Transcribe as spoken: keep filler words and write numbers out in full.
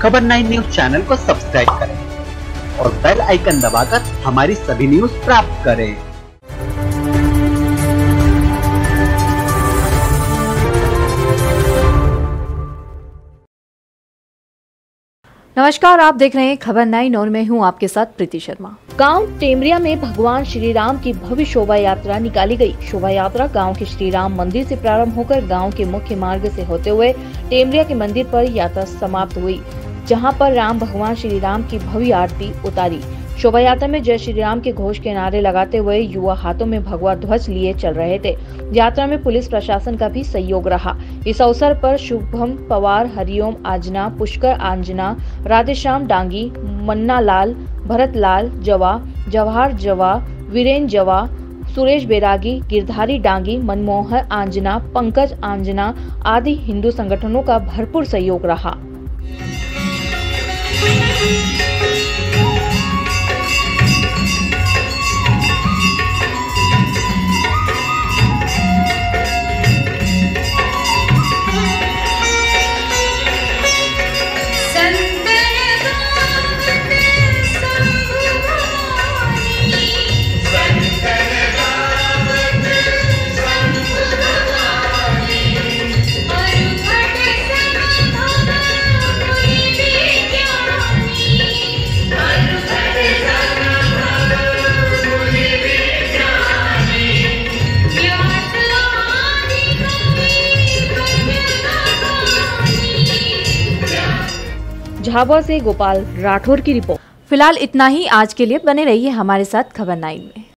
खबर nine news channel को subscribe करें और बेल आइकन दबाकर हमारी सभी न्यूज प्राप्त करें। नमस्कार, आप देख रहे हैं खबर नाइन और मैं हूं आपके साथ प्रीति शर्मा। गांव टेमरिया में भगवान श्री राम की भव्य शोभा यात्रा निकाली गई। शोभा यात्रा गांव के श्री राम मंदिर से प्रारंभ होकर गांव के मुख्य मार्ग से होते हुए टेमरिया के मंदिर पर यात्रा समाप्त हुई, जहां पर राम भगवान श्री राम की भव्य आरती उतारी। शोभा यात्रा में जय श्री राम के घोष के नारे लगाते हुए युवा हाथों में भगवा ध्वज लिए चल रहे थे। यात्रा में पुलिस प्रशासन का भी सहयोग रहा। इस अवसर पर शुभम पवार, हरिओम आजना, पुष्कर आंजना, राधेश्याम डांगी, मन्ना लाल, भरत लाल जवा, जवाहर जवा, वीरेन जवा, सुरेश बैरागी, गिरधारी डांगी, मनमोहर आंजना, पंकज आंजना आदि हिंदू संगठनों का भरपूर सहयोग रहा। झाबुआ से गोपाल राठौर की रिपोर्ट। फिलहाल इतना ही आज के लिए। बने रहिए हमारे साथ खबर नाइन में।